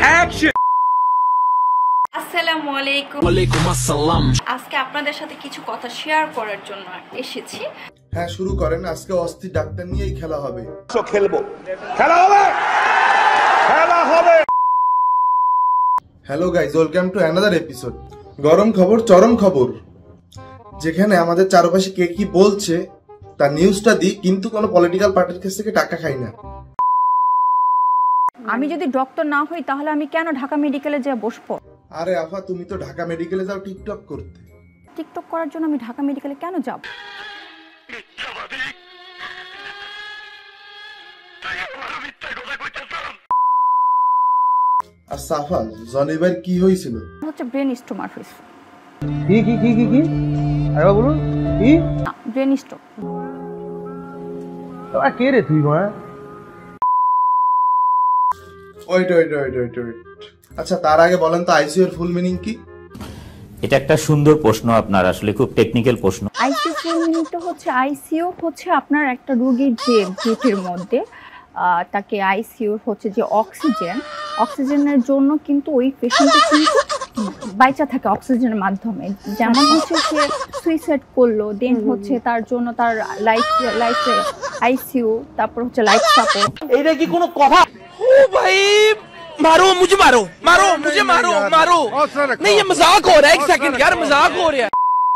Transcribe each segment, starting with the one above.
Action. আসসালামু আলাইকুম। ওয়ালাইকুম আসসালাম। আজকে আপনাদের সাথে কিছু কথা শেয়ার করার জন্য এসেছি। হ্যাঁ, শুরু করেন। আজকে অস্থির ডাক্তার নিয়েই খেলা হবে। খেলবো, খেলা হবে, খেলা হবে। Hello guys, welcome to another episode. গরম খবর, চরম খবর, যেখানে আমাদের চারপাশে কে কি বলছে তার নিউজটা দিই, কিন্তু কোনো পলিটিক্যাল পার্টির কাছ থেকে টাকা খাই না। আমি যদি ডক্টর না হই তাহলে আমি কেন ঢাকা মেডিকেলে যেয়ে বসবো? আরে আফা, তুমি তো ঢাকা মেডিকেলে যাও টিকটক করতে। টিকটক করার জন্য আমি ঢাকা মেডিকেলে কেন যাব? আর সাফা, জনিবার কি হয়েছিল? হচ্ছে ব্রেন স্টোমার হয়েছে। কি কি কি কি কি আরে বলুন কি? Brain stroke. তো আর কে রে তুই মা? ওয়েট। আচ্ছা, তার আগে বলেন তো আইসিইউ এর ফুল মিনিং কি? এটা একটা সুন্দর প্রশ্ন, আপনার আসলে খুব টেকনিক্যাল প্রশ্ন। আইসিইউ ফুল মিনিংটা হচ্ছে, আইসিইউ হচ্ছে আপনার একটা রোগীর যে পেটের মধ্যে তাকে আইসিইউ হচ্ছে যে অক্সিজেনের জন্য কিন্তু ওই পেশেন্টটা কিন্তু বাইচা থাকে অক্সিজেনের মাধ্যমে। যেমন হচ্ছে সে সুইসাইড করলো, দেন হচ্ছে তার জন্য তার লাইফ আইসিইউ, তারপর হচ্ছে লাইফ সাপোর্ট। এইটা কি কোনো কথা? ও ভাই, मारो मुझे, मारो मारो मुझे, मारो मारो। नहीं, ये मजाक हो रहा है। एक सेकंड यार, मजाक हो रहा है।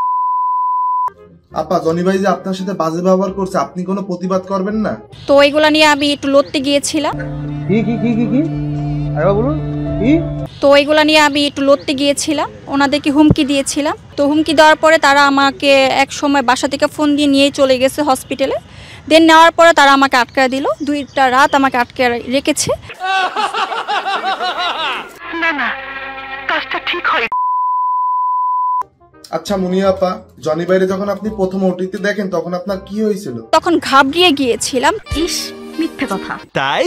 আপা, জনি ভাই যে আপনার সাথে বাজে ব্যবহার করছে, আপনি কোনো প্রতিবাদ করবেন না? তো এগুলা নিয়ে আমি একটু লড়তে গিয়েছিলাম। কি কি কি কি কি আরে বলুন কি? তো এগুলা নিয়ে আমি একটু লড়তে গিয়েছিলাম, ওনাদেরকে হুমকি দিয়েছিলাম। তো হুমকি দেওয়ার পরে তারা আমাকে এক সময় বাসা থেকে ফোন দিয়ে নিয়ে চলে গেছে হসপিটালে। দেন নেওয়ার পরে তারা আমাকে আটকায় দিল, 2টা রাত আমাকে আটকে রেখেছে। আচ্ছা মুনিয়া আপা, জনি ভাইরে যখন আপনি প্রথম ওটিতে দেখেন তখন আপনার কি হয়েছিল? তখন ঘাবড়িয়ে গিয়েছিলাম। মিথ্যে কথা। তাই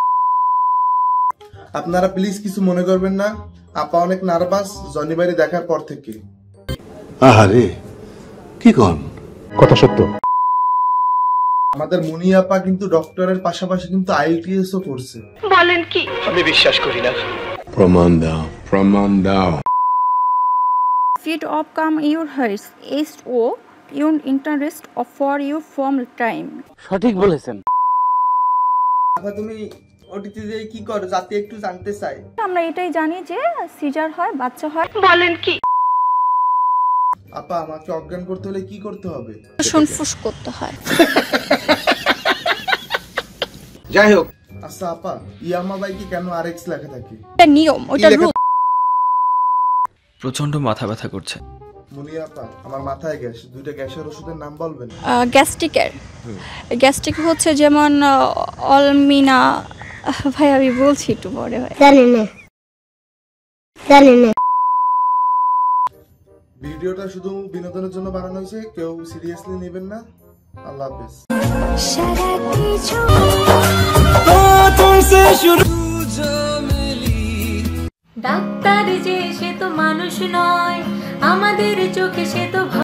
আপনারা প্লিজ কিছু মনে করবেন না, আপা অনেক নার্ভাস জনি ভাইরে দেখার পর থেকে। আরে কি কোন কথা সত্য। আমাদের মুনিয়া আপা কিন্তু ডক্টরের পাশাপাশি কিন্তু আইএলটিএস ও করছে। বলেন কি? আমি বিশ্বাস করি না। প্রমাণ দাও, প্রমাণ দাও। Feed of come your hearts is o your interest of for you from time. সঠিক বলেছেন। আপা, তুমি ওটিতে যে কি করো যাতে একটু জানতে চাই। আমরা এটাই জানি যে সিজার হয়, বাচ্চা হয়। বলেন কি? আপা, আমাকে অজ্ঞান করতে হলে কি করতে হবে? শুনফুস করতে হয়। যাই হোক, আচ্ছা আপা, ইয়ামা বাইকে কেন আরএক্স লেখা থাকে? এটা নিয়ম, ওটা রুল। প্রচন্ড মাথা ব্যথা করছে। মুনিয়া আপা, আমার মাথায় গ্যাস, 2টা গ্যাসের ওষুধের নাম বলবেন? গ্যাস্ট্রিক হচ্ছে যেমন অলমিনা। ভাই আমি বলছি একটু পরে। ভাই জানি না। ভিডিওটা শুধু বিনোদনের জন্য বানানো হয়েছে, কেউ সিরিয়াসলি নেবেন না। আল্লাহ হাফেজ। ডাক্তার যে সে তো মানুষ নয়, আমাদের চোখে সে তো